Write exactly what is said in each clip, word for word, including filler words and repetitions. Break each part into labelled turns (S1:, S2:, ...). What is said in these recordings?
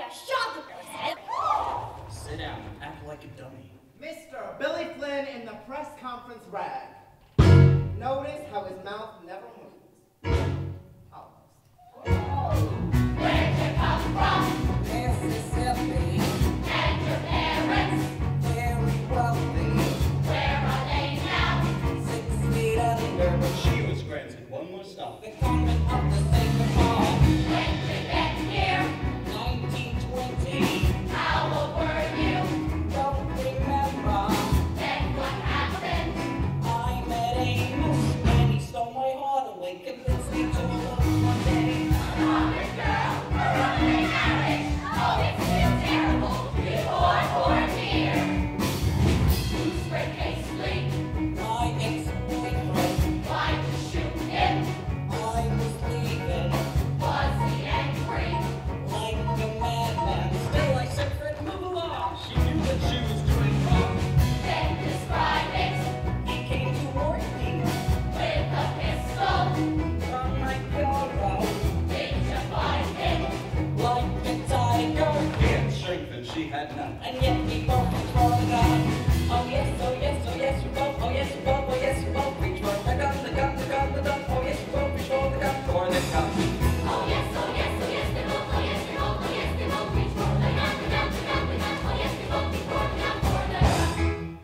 S1: I shot the person.
S2: Sit down and act like a dummy.
S3: Mister Billy Flynn in the press conference rag. Notice how his mouth never moves. Almost.
S1: Where'd you come from?
S4: Mississippi.
S1: And your parents?
S4: Very wealthy.
S1: Where are they now?
S4: Six feet under.
S2: But she was granted one more stop.
S4: The convent of the Sacred Heart.
S1: When did you get here?
S4: nineteen twenty.
S1: How old were you?
S4: Don't remember.
S1: Then what happened?
S4: I met Amos and he stole my heart away. Convinced me to look one day.
S1: Robert girl, a runaway marriage. Oh, it's too terrible. Before poor dear. Who sprayed hastily?
S4: My ex-boyfriend.
S1: Why'd you shoot him?
S4: I was leaving
S1: Was he angry?
S4: like a madman. Still I said, Fred, move along.
S2: She knew what she was doing wrong.
S1: Then describe it
S4: He came toward me
S1: with a pistol.
S4: from my pillow
S1: Did you find him?
S4: like a tiger.
S2: He had strength and she had none.
S4: And yet we both reach for the gun. Oh yes, oh yes, oh yes, we both, oh yes, we both, oh yes, we both reach for the gun, the gun, the gun, the gun. Oh yes, we both reach for the gun, for the gun.
S1: Oh yes, oh yes, oh yes, they both, oh yes, they both, oh yes, they both reach for the gun, the gun, the gun, the gun. Oh yes, they both reach for the gun, for the gun.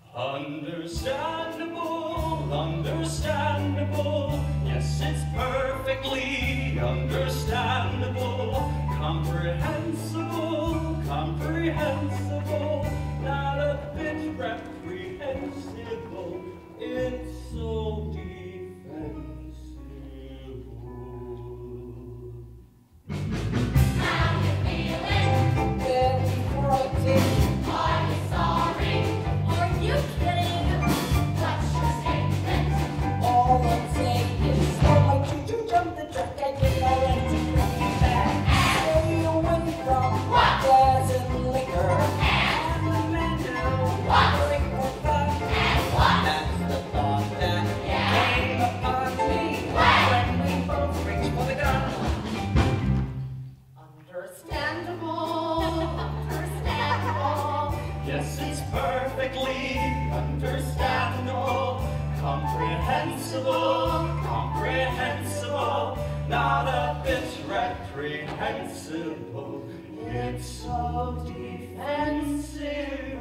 S2: Understandable, understandable. Yes, it's perfectly understandable. Comprehensible, comprehensible. Not a bit reprehensible. It's so defensible.
S1: How you feeling?
S4: Very frightened.
S1: Are you sorry? Are you kidding? What's your statement?
S4: All I'm saying is, I want you to jump the track. I get my rent to bring me back. Stay away from
S1: What?
S4: gas and liquor. And the men who
S1: What?
S4: drink for fun.
S1: And what?
S4: That's the thought that
S1: Yeah.
S4: came upon me
S1: When?
S4: when we both reached for the gun.
S1: Understandable, understandable.
S2: Yes, it's perfectly understandable, comprehensible, comprehensible, not a bit reprehensible. It's so defensible.